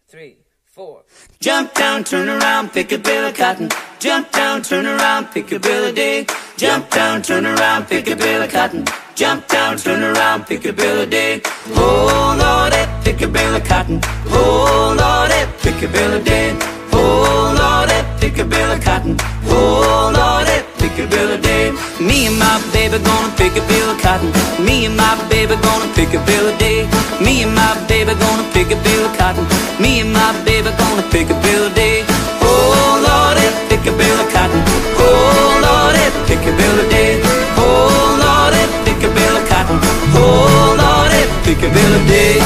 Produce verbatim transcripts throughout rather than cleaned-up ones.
three, four. Jump down, turn around, pick a bill of cotton. Jump down, turn around, pick a bill of day. Jump down, turn around, pick a bill of cotton. Jump down, turn around, pick a bill of day. Oh Lordy, pick a bill of cotton. Oh Lordy, pick a bill of day. Oh Lordy, pick a bill of cotton. Oh Lordy, pick a bill of day. Me and my baby gonna pick a bill of cotton. Me and my baby gonna pick a bill of day. Me and my baby gonna pick a bill of cotton. Me and my baby gonna pick a bill of day. Oh Lordy, pick a bill of cotton. Oh Lordy, pick a bill of day. Oh Lordy, pick a bill of cotton. Oh Lordy, pick a bill of day.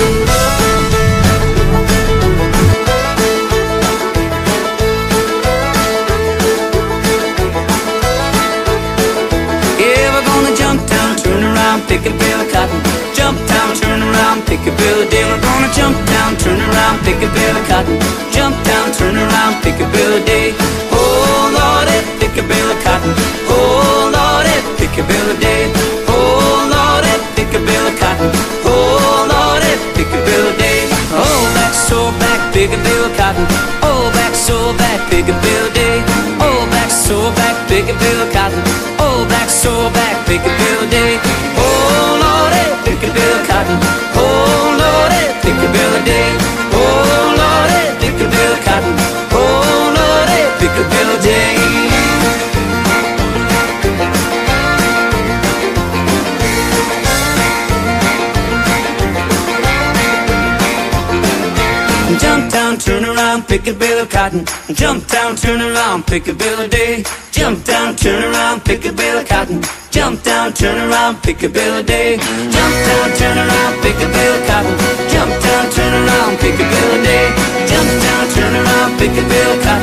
Pick a bill of cotton. Jump down, turn around, pick a bill of day. We're gonna jump down, turn around, pick a bill of cotton. Jump down, turn around, pick a bill of day. Oh Lordy, pick a bill of cotton. Oh Lordy, pick a bill of day. Oh Lordy, pick a bill of cotton. Oh Lordy, pick a bill of day. Oh back, so back, pick a bill of cotton. Oh back, so back, pick a bill of day. Oh back, so back, pick a bill of cotton. Oh back, so back, pick a bill of day. Pick a bill of cotton. Oh Lordy, pick a bill of day. Oh Lordy, pick a bill of cotton. Oh Lordy, pick a bill of day. Jump down, turn around, pick a bill of cotton. Jump down, turn around, pick a bill of day. Jump down, turn around, pick a bill of cotton. Jump down, turn around, pick a bill of day. Jump down, turn around, pick a bill of cotton. Jump down, turn around, pick a bill of day. Jump down, turn around, pick a bill of cotton.